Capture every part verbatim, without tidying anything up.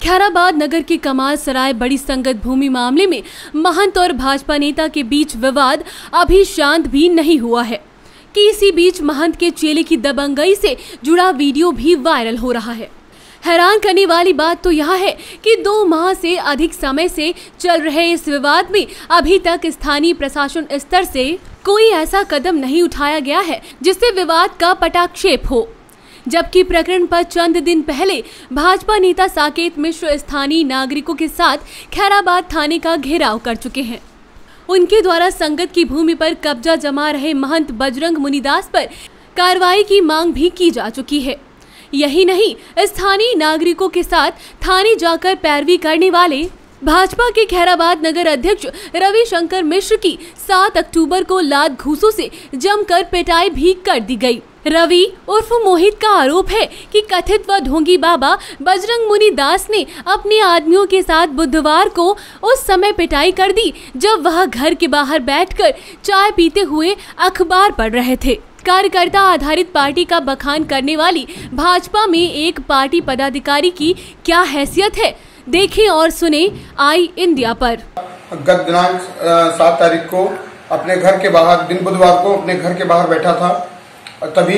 खैराबाद नगर के कमाल सराय बड़ी संगत भूमि मामले में महंत और भाजपा नेता के बीच विवाद अभी शांत भी नहीं हुआ है कि इसी बीच महंत के चेले की दबंगई से जुड़ा वीडियो भी वायरल हो रहा है। हैरान करने वाली बात तो यह है कि दो माह से अधिक समय से चल रहे इस विवाद में अभी तक स्थानीय प्रशासन स्तर से कोई ऐसा कदम नहीं उठाया गया है जिससे विवाद का पटाक्षेप हो। जबकि प्रकरण पर चंद दिन पहले भाजपा नेता साकेत मिश्र स्थानीय नागरिकों के साथ खैराबाद थाने का घेराव कर चुके हैं। उनके द्वारा संगत की भूमि पर कब्जा जमा रहे महंत बजरंग मुनिदास पर कार्रवाई की मांग भी की जा चुकी है। यही नहीं, स्थानीय नागरिकों के साथ थाने जाकर पैरवी करने वाले भाजपा के खैराबाद नगर अध्यक्ष रविशंकर मिश्र की सात अक्टूबर को लात घूसों से जमकर पिटाई भी कर दी गई। रवि उर्फ मोहित का आरोप है कि कथित व ढोंगी बाबा बजरंग मुनि दास ने अपने आदमियों के साथ बुधवार को उस समय पिटाई कर दी जब वह घर के बाहर बैठकर चाय पीते हुए अखबार पढ़ रहे थे। कार्यकर्ता आधारित पार्टी का बखान करने वाली भाजपा में एक पार्टी पदाधिकारी की क्या हैसियत है, देखें और सुने आई इंडिया पर। गत दिनांक सात तारीख को अपने घर के बाहर, दिन बुधवार को अपने घर के बाहर बैठा था, तभी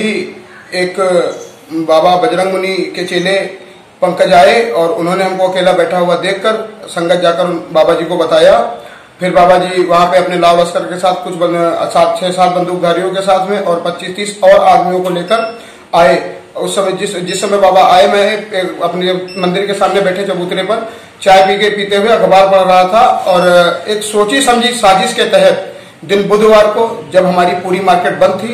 एक बाबा बजरंग मुनि के चेले पंकज आए और उन्होंने हमको अकेला बैठा हुआ देखकर संगत जाकर बाबा जी को बताया। फिर बाबा जी वहां पे अपने लाव लश्कर के साथ कुछ सात छह सात बंदूकधारियों के साथ में और पच्चीस तीस और आदमियों को लेकर आए। उस समय जिस जिस समय बाबा आए, मैं अपने मंदिर के सामने बैठे चबूतरे पर चाय पी के पीते हुए अखबार पढ़ रहा था और एक सोची समझी साजिश के तहत दिन बुधवार को जब हमारी पूरी मार्केट बंद थी,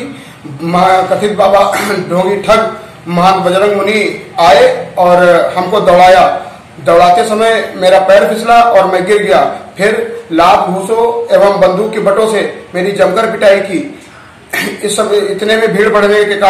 कथित बाबा ढोंगी ठग महंत बजरंग मुनि आए और हमको दौड़ाया। दौड़ाते समय मेरा पैर फिसला और मैं गिर गया। फिर लात घूसों एवं बंदूक की बटों से मेरी जमकर पिटाई की। इस सब इतने में भीड़ बढ़ने के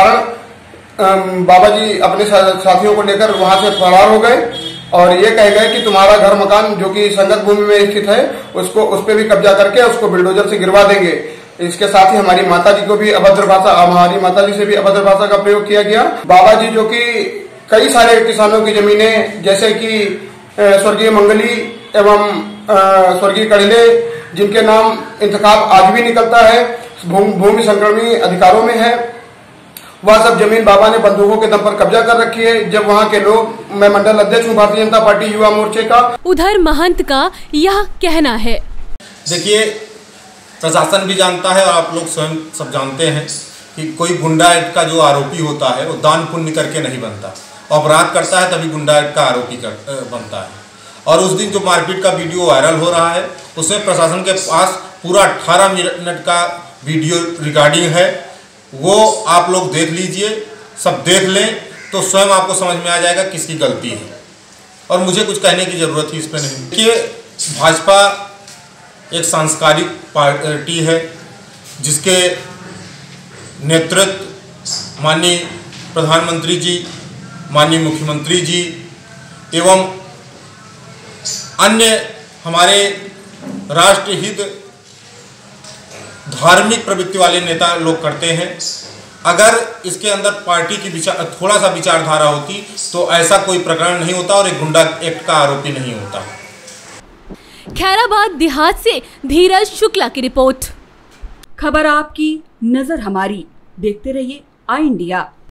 कारण बाबा जी अपने साथियों को लेकर वहां से फरार हो गए और ये कह गए कि तुम्हारा घर मकान जो कि संगत भूमि में स्थित है उसको उस पर भी कब्जा करके उसको बिल्डोजर से गिरवा देंगे। इसके साथ ही हमारी माता जी को भी अभद्र भाषा हमारी माता जी से भी अभद्र भाषा का प्रयोग किया गया। बाबा जी जो कि कई सारे किसानों की जमीनें जैसे कि स्वर्गीय मंगली एवं स्वर्गीय कड़िले जिनके नाम इंतखाब आज भी निकलता है, भूमि संक्रमणी अधिकारों में है, वह सब जमीन बाबा ने बंदूकों के दम पर कब्जा कर रखी है। जब वहाँ के लोग, मैं मंडल अध्यक्ष हूँ भारतीय जनता पार्टी युवा मोर्चे का। उधर महंत का यह कहना है, देखिए प्रशासन भी जानता है और आप लोग स्वयं सब जानते हैं कि कोई गुंडाइट का जो आरोपी होता है वो दान पुण्य करके नहीं बनता, अपराध करता है तभी गुंडाइट का आरोपी कर बनता है। और उस दिन जो मारपीट का वीडियो वायरल हो रहा है उसमें प्रशासन के पास पूरा अठारह मिनट का वीडियो रिकॉर्डिंग है, वो आप लोग देख लीजिए। सब देख लें तो स्वयं आपको समझ में आ जाएगा किसकी गलती है और मुझे कुछ कहने की ज़रूरत ही इस पर नहीं। देखिए भाजपा एक सांस्कृतिक पार्टी है जिसके नेतृत्व माननीय प्रधानमंत्री जी, माननीय मुख्यमंत्री जी एवं अन्य हमारे राष्ट्रहित धार्मिक प्रवृत्ति वाले नेता लोग करते हैं। अगर इसके अंदर पार्टी की विचार थोड़ा सा विचारधारा होती तो ऐसा कोई प्रकरण नहीं होता और एक गुंडा एक्ट का आरोपी नहीं होता। खैराबाद देहात से धीरज शुक्ला की रिपोर्ट। खबर आपकी, नजर हमारी। देखते रहिए आई इंडिया।